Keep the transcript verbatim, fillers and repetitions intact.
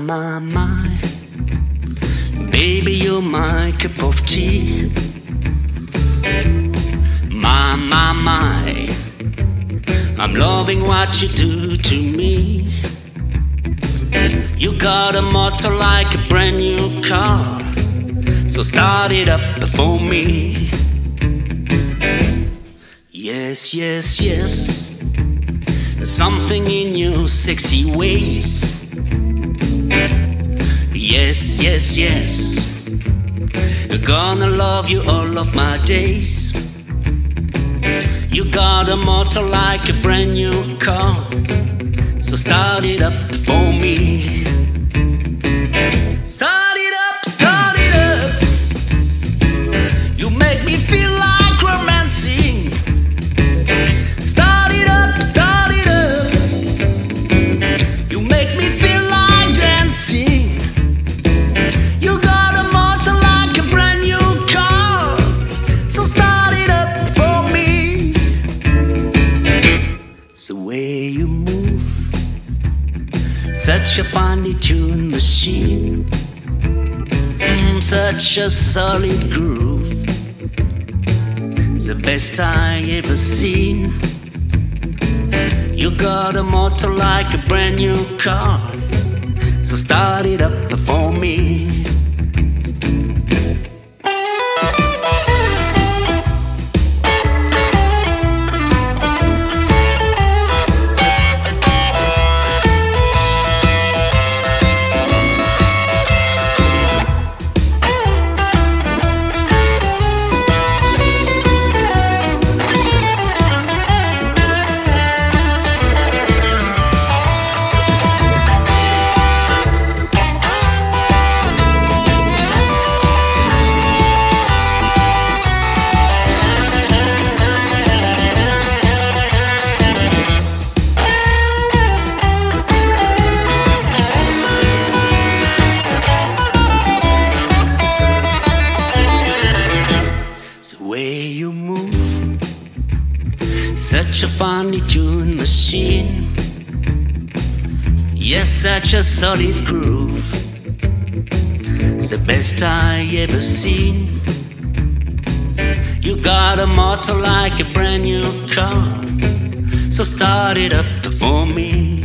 my, my, baby, you're my cup of tea. My, my, my, I'm loving what you do to me. You got a motor like a brand new car, so start it up for me. Yes, yes, yes, something in your sexy ways. Yes, yes, yes, gonna love you all of my days. You got a motor like a brand new car, so start it up for me. Start it up, start it up. You make me feel like romancing. Start it up, start it up. You make me feel like dancing. You got a motor like a brand new car, so start it up for me. The way you move, such a finely tuned machine, mm, such a solid groove, the best I ever seen. You got a motor like a brand new car, so start it up for me. You move, such a finely tuned machine. Yes, such a solid groove, the best I ever seen. You got a motor like a brand new car, so start it up for me.